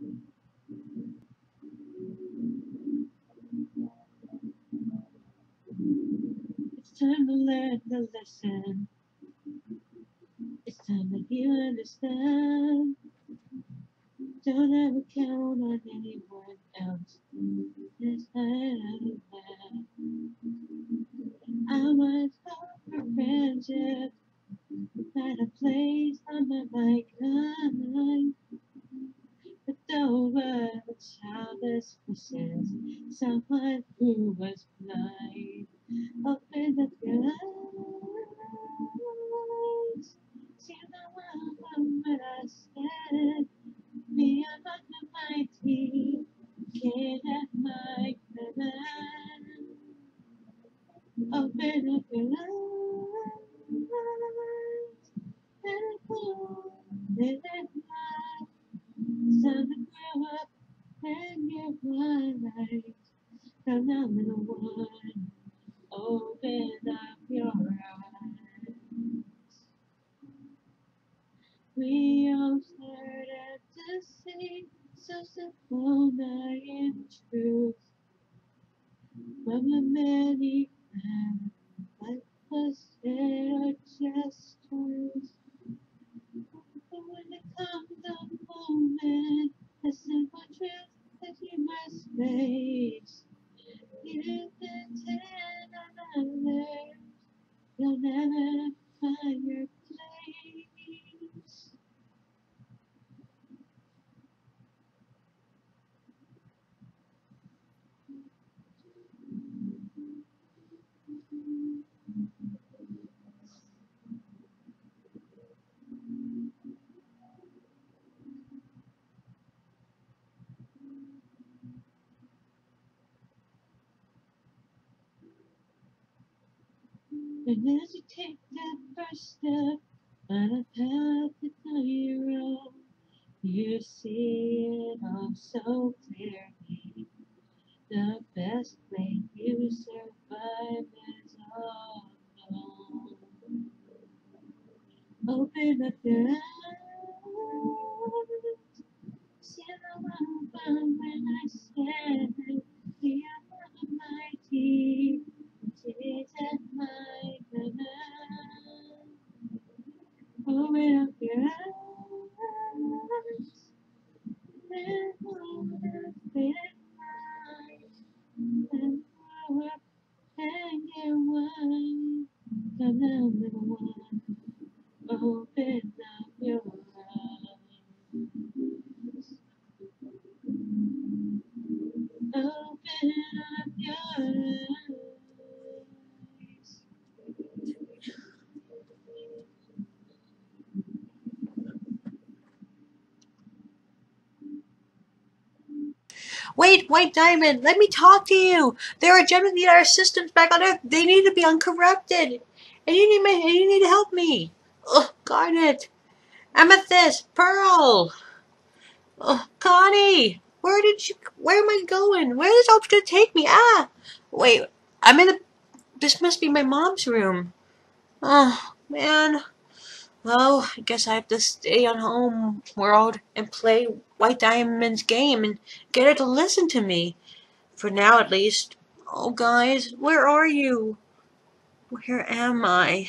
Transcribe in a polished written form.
It's time to learn the lesson. It's time that you understand. Don't ever count on anyone else. This time I was hoping for friendship that I placed on my kind. But over the childless wishes, someone who was blind. Open up your eyes. See the world from what I said. Be among the mighty, can't have my command. Open up your eyes. Let it go, let it fly. It's time to grow up and get right. Come down, little one. Open up your eyes. We all started to see so simple, not in truth. From the many plans, what was said or just truth. But when it comes a moment, a simple truth that you must face, you pretend on others, you'll never find your place. And as you take that first step on a path that's on your own, you see it all so clearly. The best way you survive is alone. Open up your eyes. See the world from when I said, we are mighty. It's at my command. Open up your eyes. And move up in light. And grow up and get wise. Come down, little one. Open up your eyes. Open up your eyes. Wait, White Diamond, let me talk to you. There are gems in our systems back on Earth. They need to be uncorrupted. And you need to help me. Oh, Garnet, Amethyst, Pearl. Oh, Connie, where am I going? Where is Hope to take me? Ah, wait, this must be my mom's room. Oh, man. Well, I guess I have to stay on home world and play White Diamond's game and get her to listen to me. For now, at least. Oh, guys, where are you? Where am I?